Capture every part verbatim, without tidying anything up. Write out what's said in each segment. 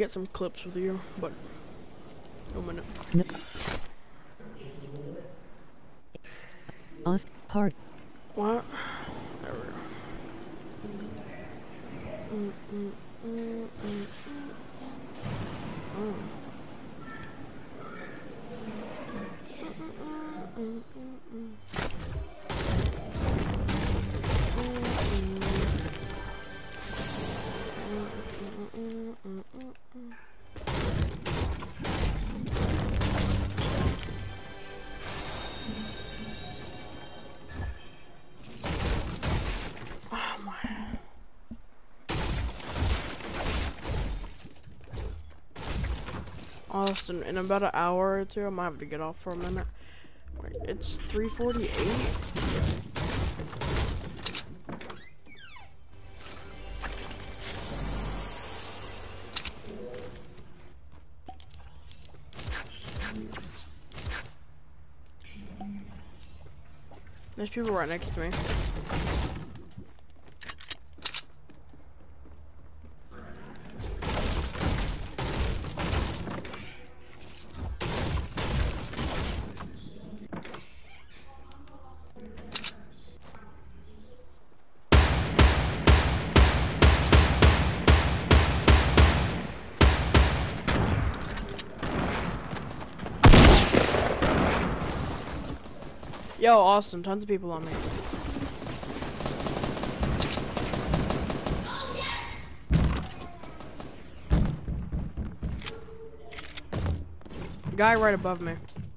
get some clips with you, but a minute. No. Ask hard. What? There we go. Mm, mm, mm, mm, mm. Oh. Mm, mm, mm, mm. Oh my. Austin, in about an hour or two, I might have to get off for a minute. Wait, it's three forty-eight? There's people right next to me. Yo, Austin, tons of people on me. Guy right above me.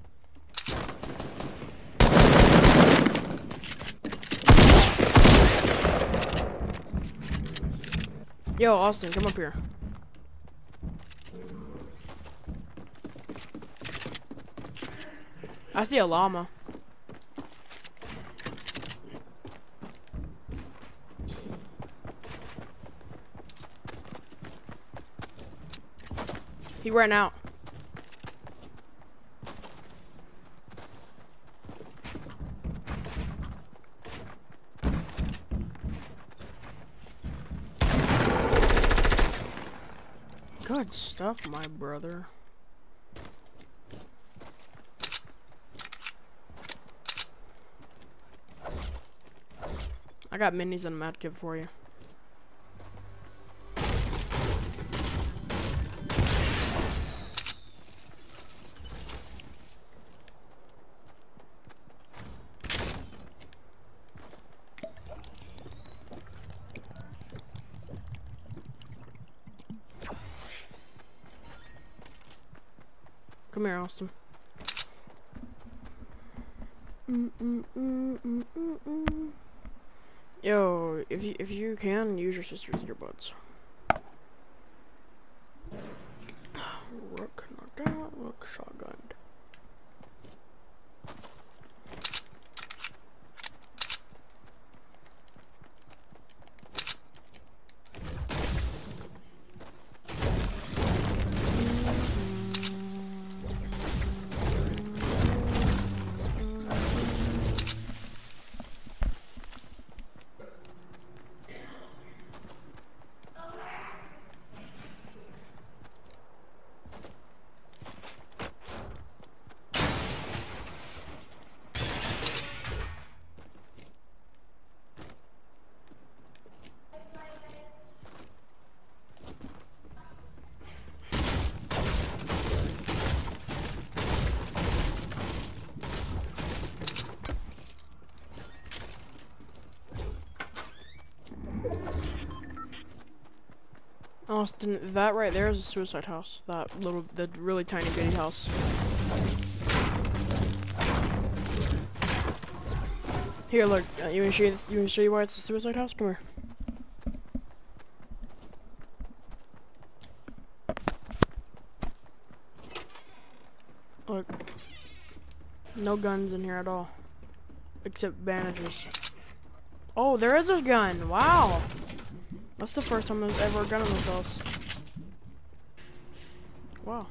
Yo, Austin, come up here. I see a llama. He ran out. Good stuff, my brother. I got minis and a medkit for you. Come here, Austin. Mm, mm, mm, mm, mm, mm. Yo, if you if you can, use your sister's earbuds. Rook knocked out. Rook shotgunned. Austin, that right there is a suicide house. That little, the really tiny bitty house. Here, look. Uh, you want to show you this? You want to show you why it's a suicide house? Come here. Look. No guns in here at all, except bandages. Oh, there is a gun. Wow. That's the first time there's ever a gun in this house. Wow.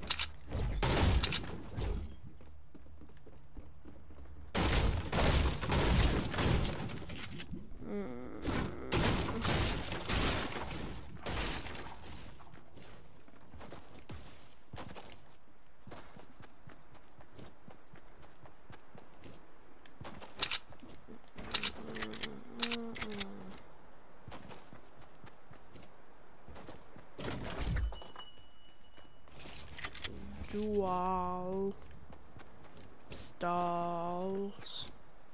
Dual stalls.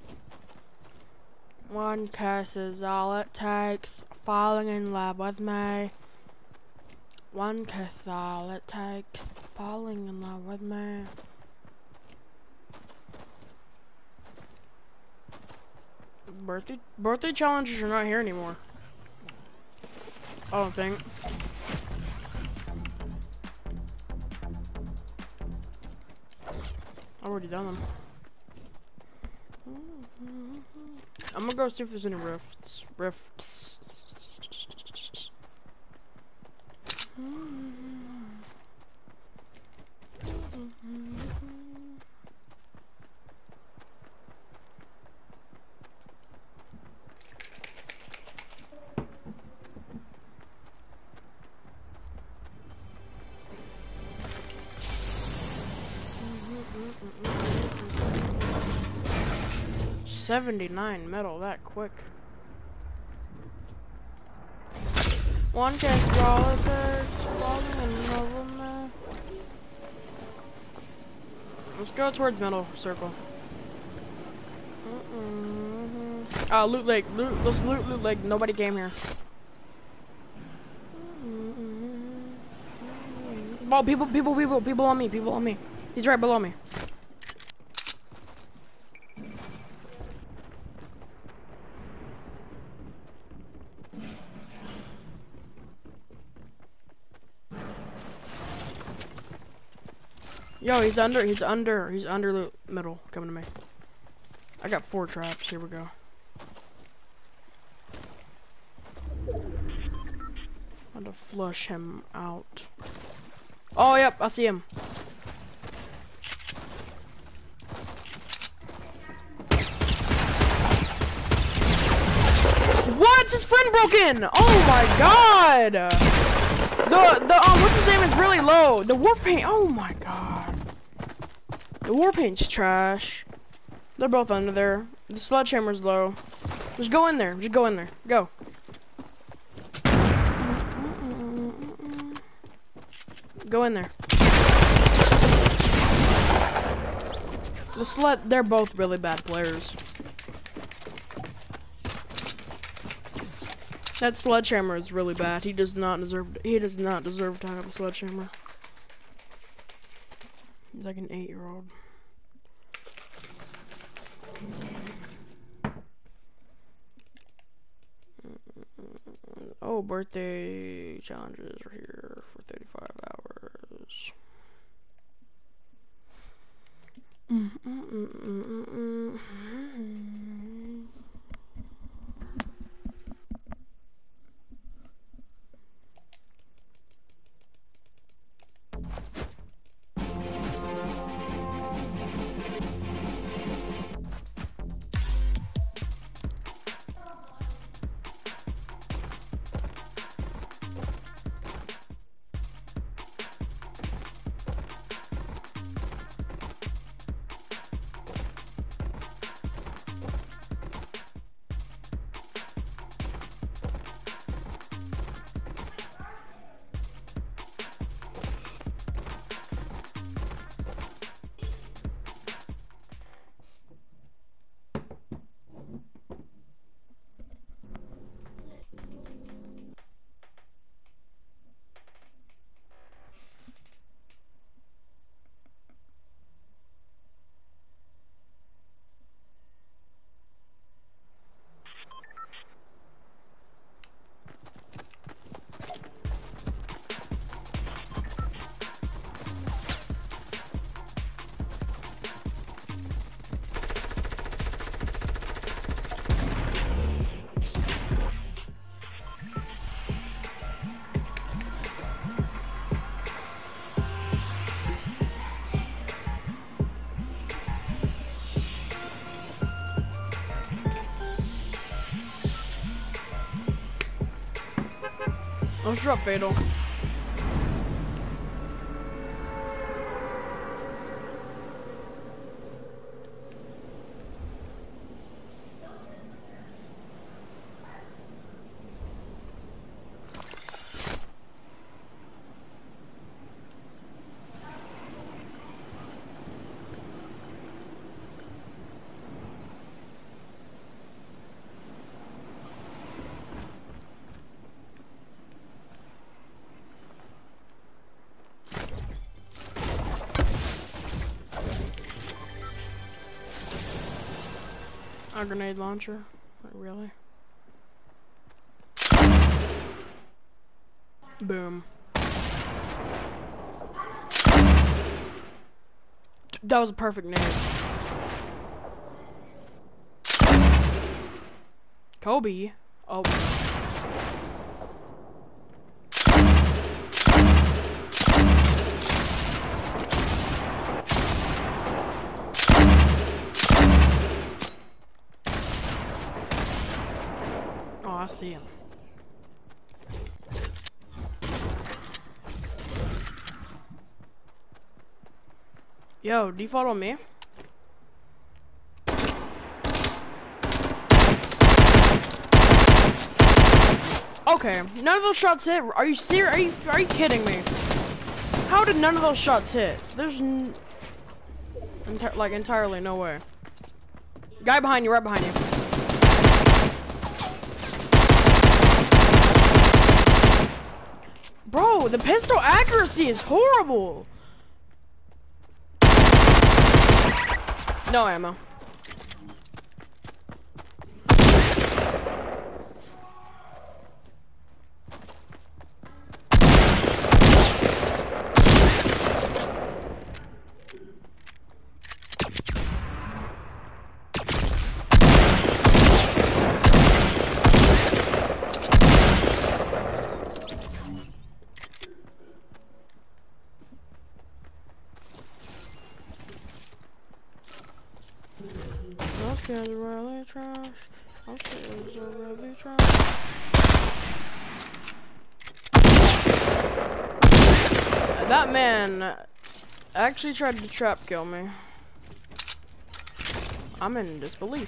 One kiss is all it takes. Falling in love with me. One kiss all it takes. Falling in love with me. Birthday birthday challenges are not here anymore. I don't think. I've already done them. I'm gonna go see if there's any rifts. Rifts. seventy-nine metal that quick. One cast brawler there. Let's go towards middle circle. Mm-mm. Uh, loot lake. Loot, let's loot loot lake. Nobody came here. Oh, people, people, people, people on me. People on me. He's right below me. Yo, he's under, he's under, he's under the middle, coming to me. I got four traps, here we go. I'm gonna flush him out. Oh, yep, I see him. What? His friend broke in! Oh my god! The, the, um, what's his name is really low. The war paint, oh my god. The war paint's trash. They're both under there. The sledgehammer's low. Just go in there. Just go in there. Go. Go in there. The sled, they're both really bad players. That sledgehammer is really bad. He does not deserve. He does not deserve to have a sledgehammer. He's like an eight-year-old. Oh, birthday challenges are here for thirty-five hours. Mm -mm -mm -mm -mm -mm -mm. Let's drop Fatal. A grenade launcher? Like, really? Boom. That was a perfect nade. Kobe. Oh. Oh, I see him. Yo, default on me. Okay, none of those shots hit. Are you serious? Are you are you kidding me? How did none of those shots hit? There's n enti like entirely no way. Guy behind you, right behind you. Bro, the pistol accuracy is horrible. No ammo. Okay, it's really trash. Okay, it's really trash. That man actually tried to trap kill me. I'm in disbelief.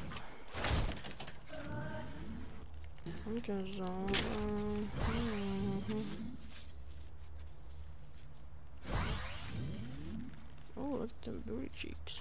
Okay, so, um, mm-hmm. Oh, look at them booty cheeks.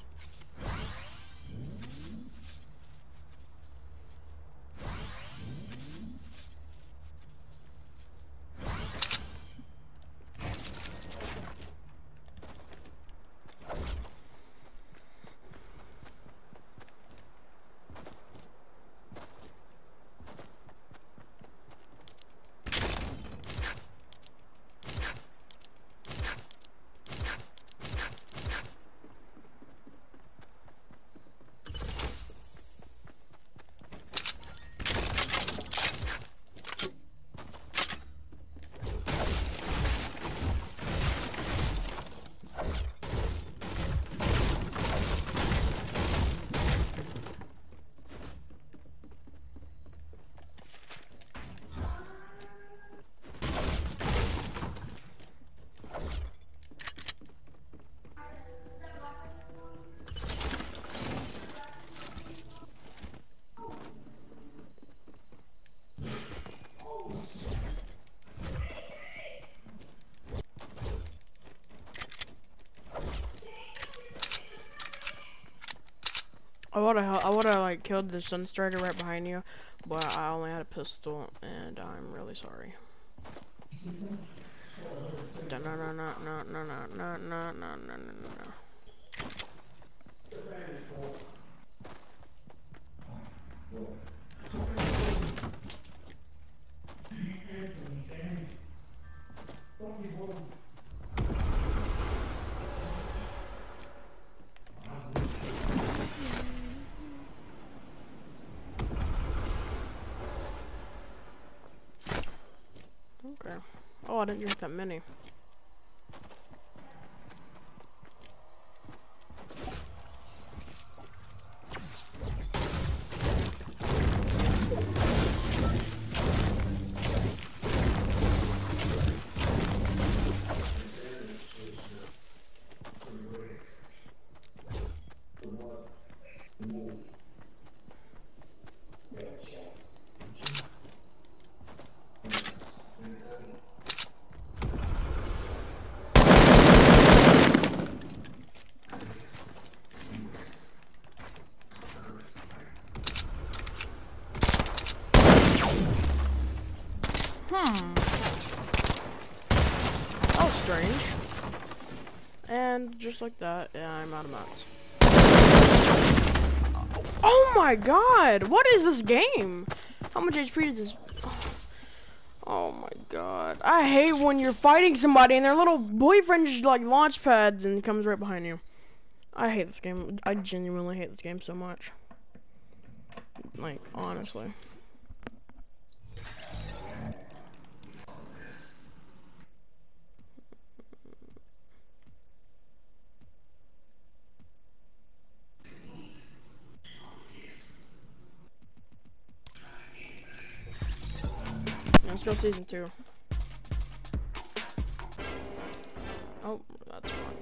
I would've, I would've like killed the Sunstrider right behind you, but I only had a pistol, and I'm really sorry. No, no, no, no, no, no, no, no, no, no, no, no. Okay. Oh, I didn't drink that many. Hmm. That was strange. And just like that, yeah, I'm out of mats. Oh my god! What is this game? How much H P is this? Oh my god. I hate when you're fighting somebody and their little boyfriend just like launch pads and comes right behind you. I hate this game. I genuinely hate this game so much. Like, honestly. Let's go season two. Oh, that's fine.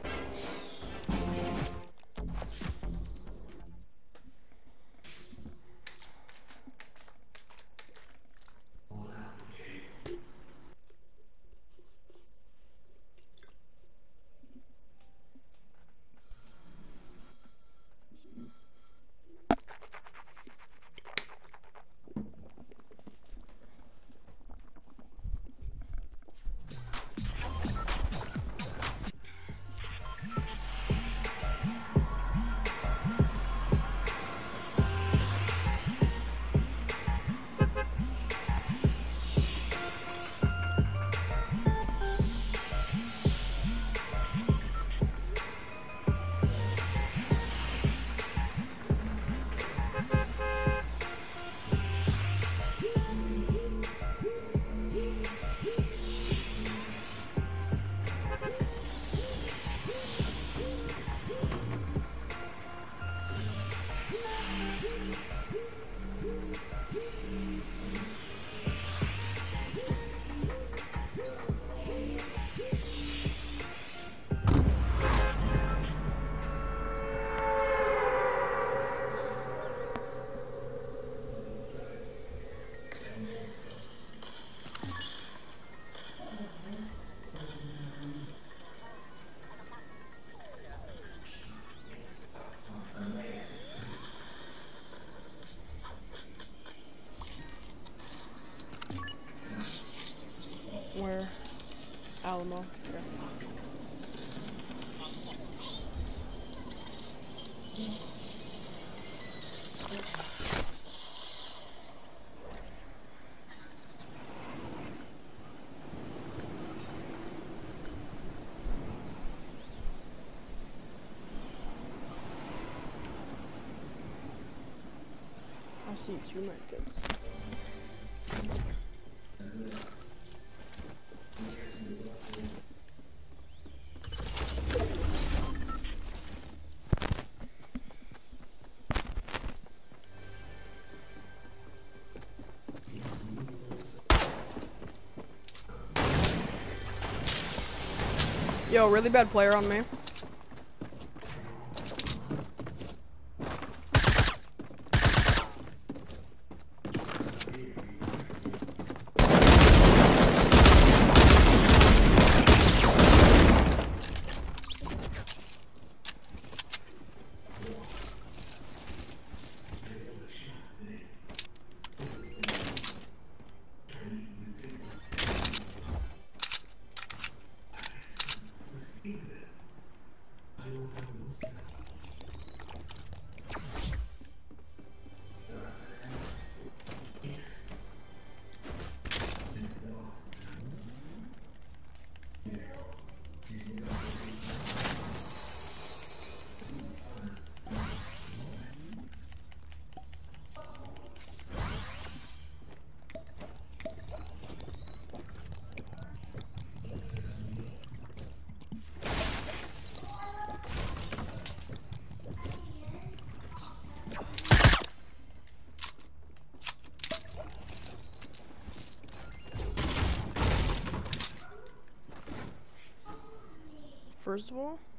Where? Alamo. Okay. I see two medkits. Yo, really bad player on me. First of all,